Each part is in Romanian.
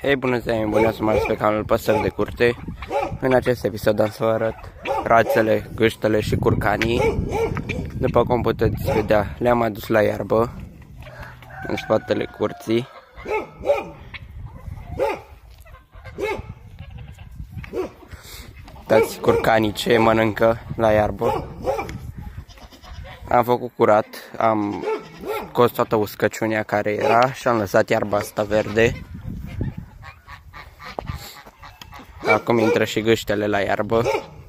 Hei, bună ziua, bună să mă pe canalul Păsări de Curte. În acest episod am să vă arăt rațele, gâștele și curcanii. După cum puteți vedea, le-am adus la iarbă în spatele curții. Uitați curcanii ce mănâncă la iarbă. Am făcut curat, am scos toată uscăciunea care era și am lăsat iarba asta verde. Acum intră și gâștele la iarbă.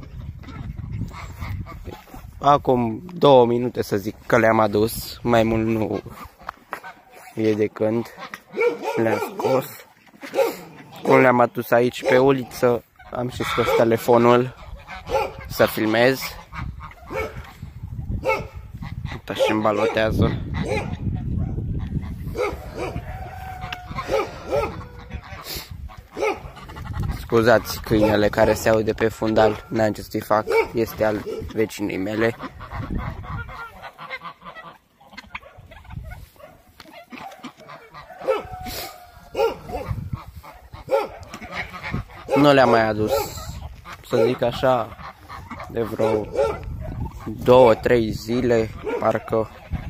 Acum 2 minute să zic că le-am adus, mai mult nu e de când le-am scos. Cum le-am adus aici pe uliță, am și scos telefonul să filmez. Uita și îmbalotează. Scuzați câinele care se aude pe fundal, n-am ce să-i fac, este al vecinei mele. Nu le-am mai adus, să zic așa, de vreo 2-3 zile, parcă.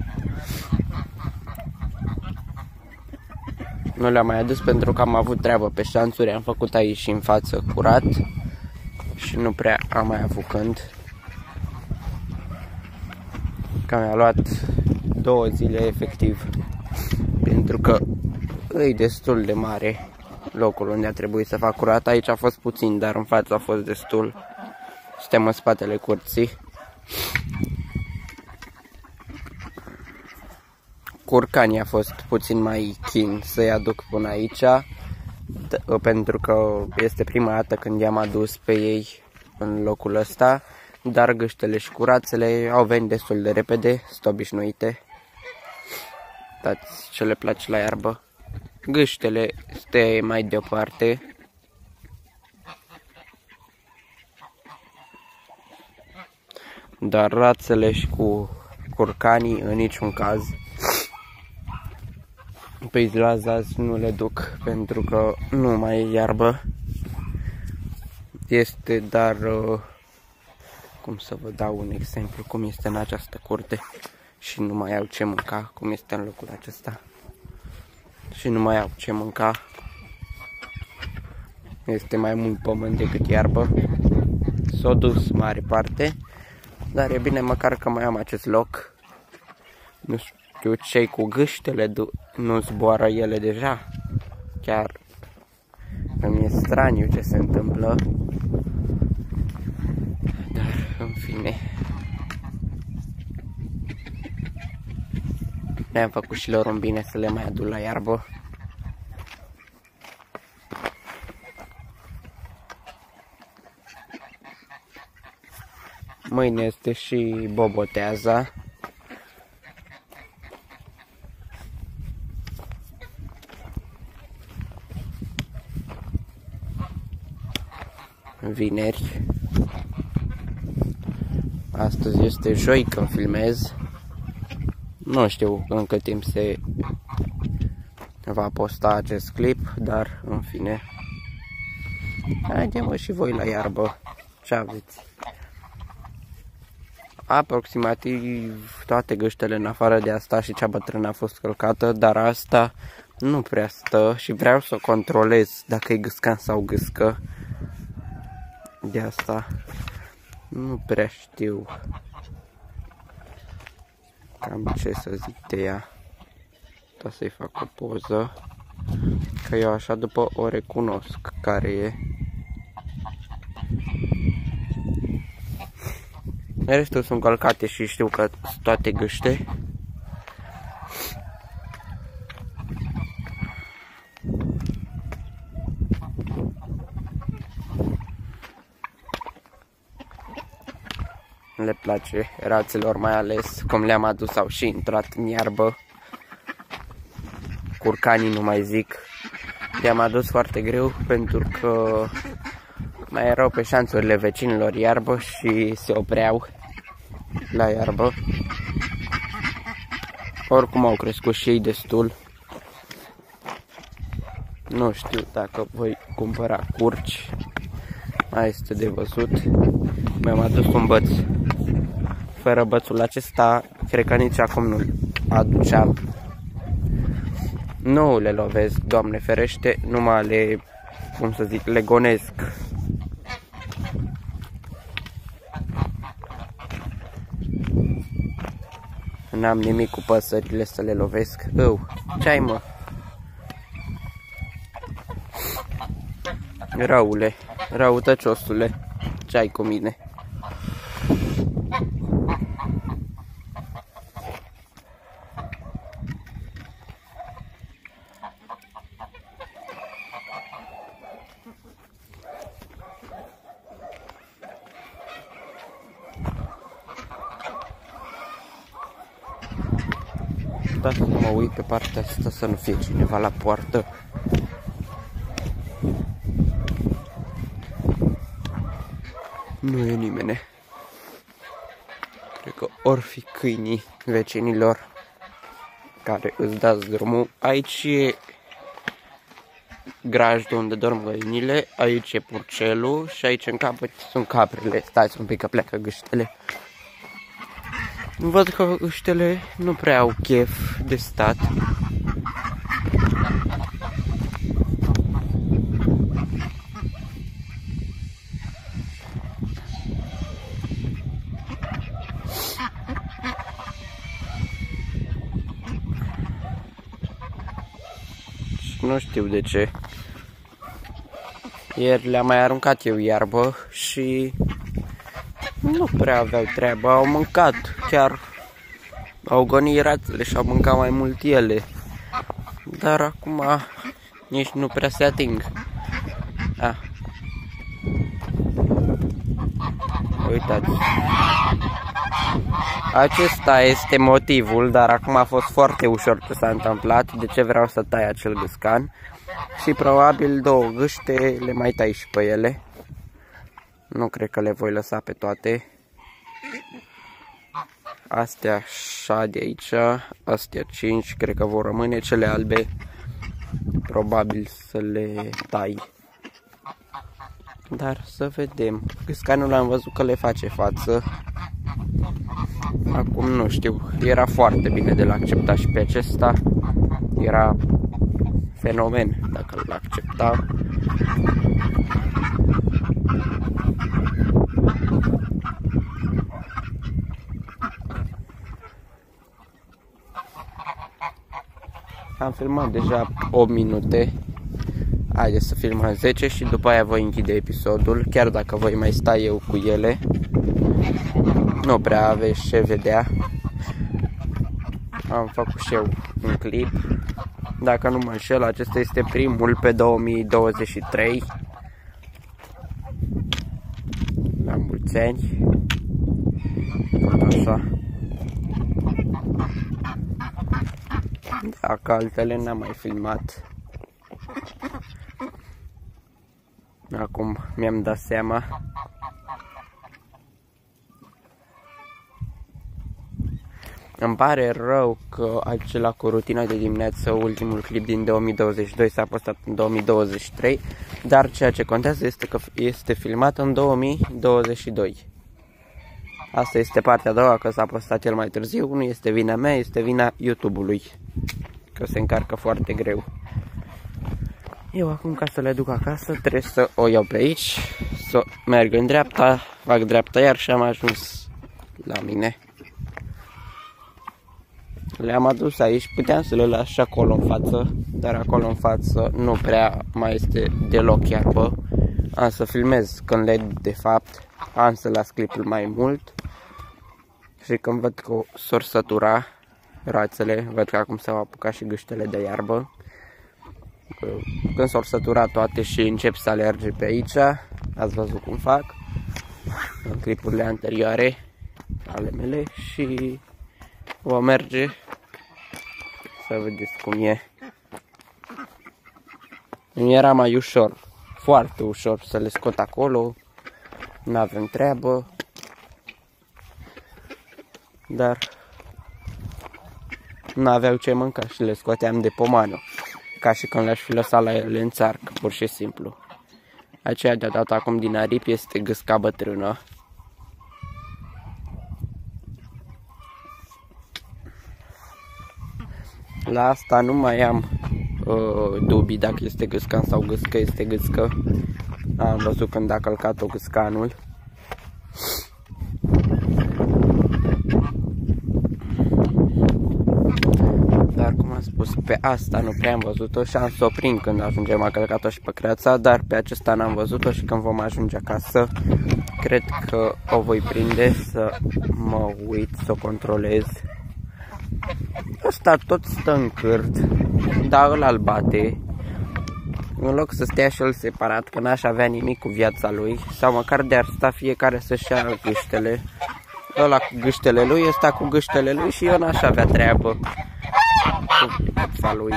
Nu le-am mai adus pentru că am avut treabă pe șanțuri, am făcut aici și în față curat și nu prea am mai avut când. Că mi-a luat 2 zile efectiv, pentru că e destul de mare locul unde a trebuit să fac curat. Aici a fost puțin, dar în față a fost destul. Suntem în spatele curții. Curcanii a fost puțin mai chin să-i aduc până aici, pentru că este prima dată când i-am adus pe ei în locul ăsta, dar gâștele și curațele au venit destul de repede, sunt obișnuite. Uitați ce le place la iarbă. Gâștele stă mai departe. Dar rațele și cu curcanii în niciun caz. Pe ziua azi nu le duc pentru că nu mai e iarbă. Este, dar cum să vă dau un exemplu cum este în această curte și nu mai au ce mânca, cum este în locul acesta. Și nu mai au ce mânca. Este mai mult pământ decât iarbă. S-o dus mare parte, dar e bine măcar că mai am acest loc. Nu știu ce cu gâștele, nu zboară ele deja. Chiar îmi e straniu ce se întâmplă. Dar în fine, le-am făcut și lor un bine să le mai aduc la iarbă. Mâine este și boboteaza. Vineri. Astăzi este joi când filmez. Nu știu în cât timp se va posta acest clip, dar în fine. Haide-mă și voi la iarbă. Ce aveți? Aproximativ toate gâștele în afară de asta și cea bătrână a fost călcată, dar asta nu prea stă și vreau să o controlez dacă e gâscan sau gâscă. De asta nu prea știu cam ce să zic de ea. Da, să-i fac o poză, că eu așa după o recunosc care e. Restul sunt călcate și știu că sunt toate gâște. Le place rațelor, mai ales cum le-am adus, au și intrat în iarbă. Curcanii nu mai zic. Le-am adus foarte greu pentru că mai erau pe șanțurile vecinilor iarbă și se opreau la iarbă. Oricum au crescut și ei destul. Nu știu dacă voi cumpăra curci. Mai este de văzut. Mi-am adus un băț. Fără bățul acesta, cred că nici acum nu-l aduceam. Nu le lovesc, Doamne ferește, numai le, cum să zic, le gonesc. N-am nimic cu păsările să le lovesc. Ce-ai, mă? Răule, răutăciosule, ce-ai cu mine? Da, să mă uit pe partea asta să nu fie cineva la poartă. Nu e nimeni. Cred că or fi câinii vecinilor care îți dați drumul. Aici e grajdul unde dorm găinile, aici e purcelul și aici în capăt sunt caprele. Stați un pic că pleacă gâștele. Văd că gâștele nu prea au chef de stat. Nu știu de ce. Ieri le-am mai aruncat eu iarbă și nu prea aveau treabă. Au mâncat, chiar au gonit rațele și au mâncat mai mult ele. Dar acum nici nu prea se ating. Uitați. Acesta este motivul, dar acum a fost foarte ușor ce s-a întâmplat, de ce vreau să tai acel gâscan. Și probabil 2 gâște le mai tai și pe ele. Nu cred că le voi lăsa pe toate. Astea 6 de aici, astea 5, cred că vor rămâne, cele albe probabil să le tai. Dar să vedem. Gâscanul am văzut că le face față. Acum nu știu, era foarte bine de l-a acceptat și pe acesta. Era fenomen dacă l-a accepta. Am filmat deja 8 minute. Haideți să filmăm 10 și după aia voi închide episodul. Chiar dacă voi mai sta eu cu ele, nu prea aveți ce vedea. Am făcut și eu un clip. Dacă nu mă înșel, acesta este primul pe 2023. La mulți ani. Așa. Dacă altele n-am mai filmat. Acum mi-am dat seama. Îmi pare rău că acela cu rutina de dimineață, ultimul clip din 2022 s-a postat în 2023, dar ceea ce contează este că este filmat în 2022. Asta este partea a doua, că s-a postat el mai târziu, nu este vina mea, este vina YouTube-ului, că se încarcă foarte greu. Eu acum, ca să le duc acasă, trebuie să o iau pe aici, să merg în dreapta, fac dreapta iar și am ajuns la mine. Le-am adus aici, puteam să le las și acolo în față, dar acolo în față nu prea mai este deloc iarbă. Am să filmez când le de fapt, am să las clipul mai mult și când văd că s-or sătura rațele, văd că acum s-au apucat și gâștele de iarbă. Când s-au săturat toate și încep să alerge pe aici, ați văzut cum fac în clipurile anterioare ale mele și vom merge să vedeți cum e. Îmi era mai ușor, foarte ușor să le scot acolo, nu avem treabă, dar nu aveau ce mânca și le scoteam de pomană. ca și când le-aș fi lăsat la ele în țarcă, pur și simplu. Aceea de-a dat acum din aripi este gâsca bătrână. La asta nu mai am dubii dacă este gâscan sau gâscă este gâscă. Am văzut când a călcat-o gâscanul. Dar cum am spus, pe asta nu prea am văzut-o și am să o prind când ajungem. A călcat-o și pe creața, dar pe acesta n-am văzut-o și când vom ajunge acasă, cred că o voi prinde să mă uit, să o controlez. Ăsta tot stă în cârt, dar ăla-l bate. În loc să stea și el separat, că n-aș avea nimic cu viața lui, sau măcar de-ar sta fiecare să-și ia gâștele. Ăla cu gâștele lui, ăsta cu gâștele lui și eu n-aș avea treabă cu viața lui.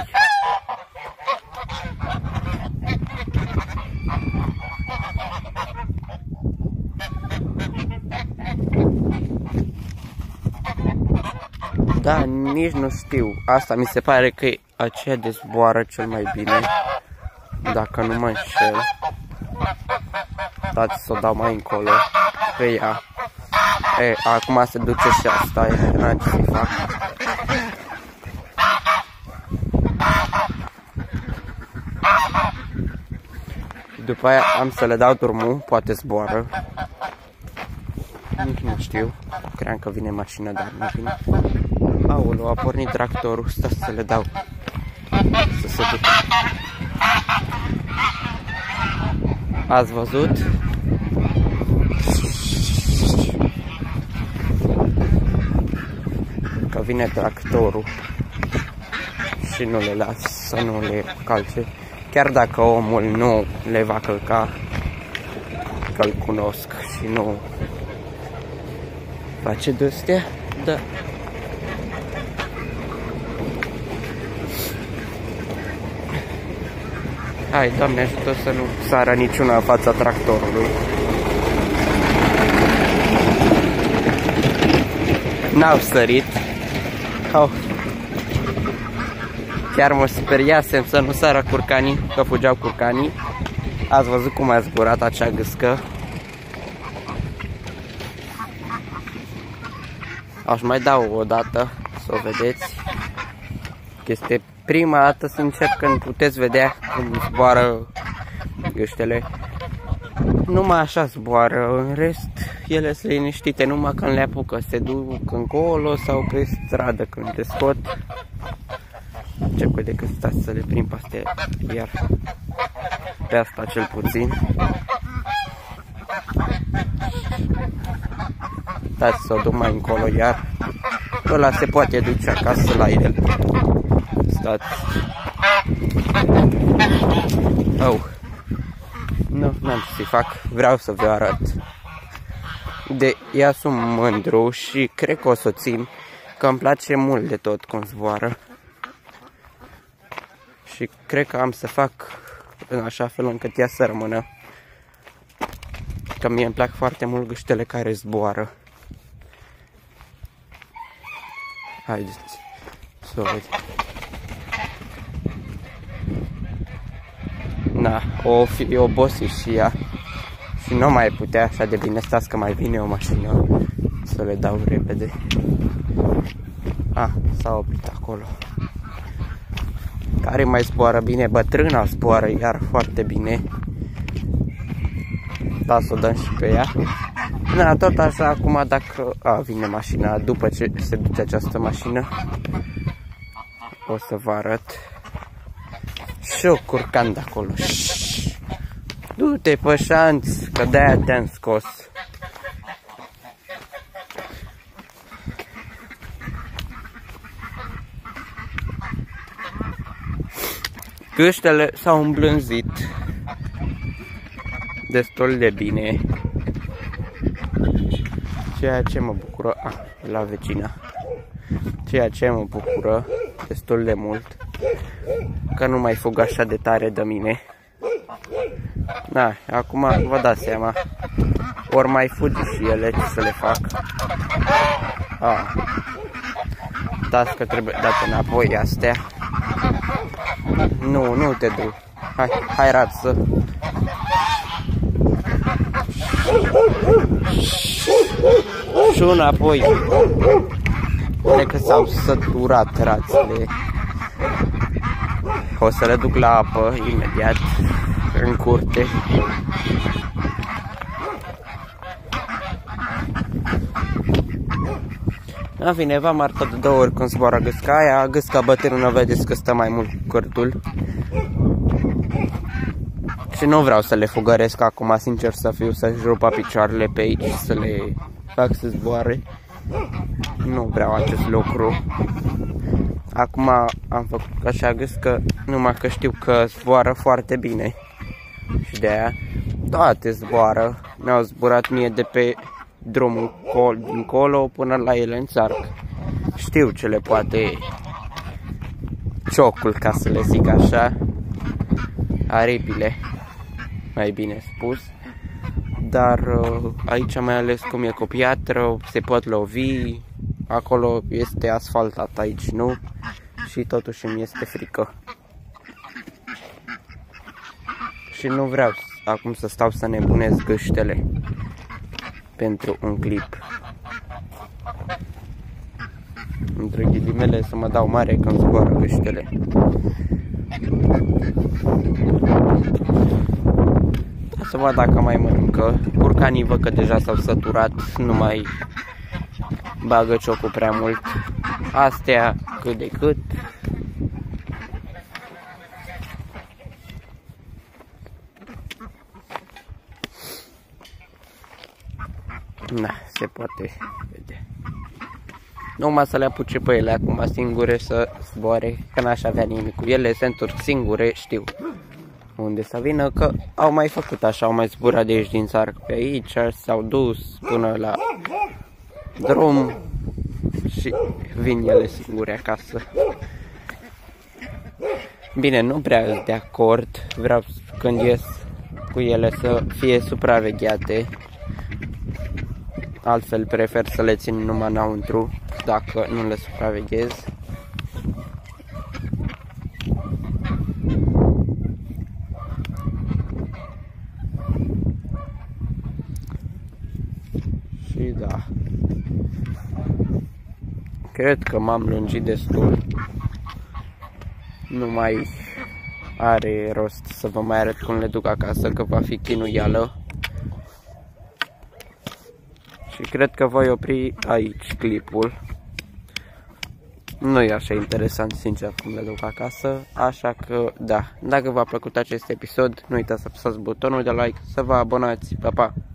Da, nici nu știu. Asta mi se pare că e aceea de zboară cel mai bine. Dacă nu mă înșel. Dați să o dau mai încolo pe ea. E, acum se duce și asta. N-am ce să fac. După aia am să le dau drumul. Poate zboară. Nici nu știu. Cream că vine mașina, dar nu vine. Aoleu, a pornit tractorul. Stă să le dau să se ducă. Ați văzut? Că vine tractorul și nu le las să nu le calce. Chiar dacă omul nu le va călca, că-l cunosc și nu face de-astea, da. Hai, Doamne ajută să nu sară niciuna în fața tractorului. N-au sărit. Chiar mă speriasem să nu sară curcanii, că fugeau curcanii. Ați văzut cum a zburat acea gâscă. Aș mai dau o dată să o vedeți. Este prima dată, sincer, când puteți vedea cum zboară gâștele. Numai așa zboară, în rest ele sunt liniștite, numai când le apucă, se duc încolo sau pe stradă când le scot. Ce cu decât stați să le prind pe astea, iar pe asta cel puțin. Stați să o duc mai încolo iar. Ăla se poate duce acasă la el. Stați. Oh. Nu, n-am ce să-i fac. Vreau să vă arăt. De ea sunt mândru și cred că o să o țin, că îmi place mult de tot cum zboară. Și cred că am să fac în așa fel încât ea să rămână. Că mie îmi plac foarte mult gâștele care zboară. Haideți să o vedem. Na, o fi obosit și ea. Și nu mai putea așa de bine. Stați că mai vine o mașină. Să le dau repede. S-a oprit acolo. Care mai zboară bine? Bătrâna zboară iar foarte bine. Da, să o dăm și pe ea. Na, tot așa acum dacă vine mașina, după ce se duce această mașină, o să vă arăt. Și o curcan de acolo. Du-te pe șanț, că de-aia te-am scos. Gâștele s-au îmblânzit destul de bine. Ceea ce mă bucură, la vecina. Ceea ce mă bucură destul de mult, că nu mai fug așa de tare de mine. Da, acum vă dați seama. Ori mai fugi și ele, ce să le fac. Dați că trebuie date înapoi astea. Nu te du. Hai rață. Și înapoi. Cred că s-au săturat rațele. O să le duc la apă imediat în curte. În fine, v-am arătat de 2 ori când zboară gâsca aia. Gâsca bătrână, vedeți că stă mai mult cu cărtul. Și nu vreau să le fugăresc acum, sincer să fiu, să-și rupa picioarele pe aici, să le fac să zboare. Nu vreau acest lucru. Acum am făcut așa gâscă, numai că știu că zboară foarte bine. Și de aia toate zboară. Mi-au zburat mie de pe drumul dincolo până la ele în țarc. Știu ce le poate ciocul, ca să le zic așa. Aripile, mai bine spus. Dar aici mai ales cum e cu piatră, se pot lovi. Acolo este asfaltat, aici nu. Și totuși îmi este frică. Și nu vreau acum să stau să nebunesc gâștele pentru un clip. Între ghilimele, să mă dau mare când zboară gâștele. Să văd dacă mai mănâncă. Curcanii văd că deja s-au săturat, nu mai bagă ciocul prea mult. Astea cât de cât. Da, se poate vede. Numai să le apuce pe ele acum singure să zboare, că n-aș avea nimic cu ele, se întorc singure, știu unde să vină, că au mai făcut așa, au mai zburat de aici din țarc pe aici, s-au dus până la drum și vin ele singure acasă. Bine, nu prea de acord, vreau când ies cu ele să fie supravegheate. Altfel prefer să le țin numai înăuntru, dacă nu le supraveghez. Și da, cred că m-am lungit destul. Nu mai are rost să vă mai arăt cum le duc acasă, că va fi chinuială. Și cred că voi opri aici clipul. Nu e așa interesant, sincer, cum le duc acasă. Așa că, da, dacă v-a plăcut acest episod, nu uitați să apăsați butonul de like, să vă abonați. Pa, pa!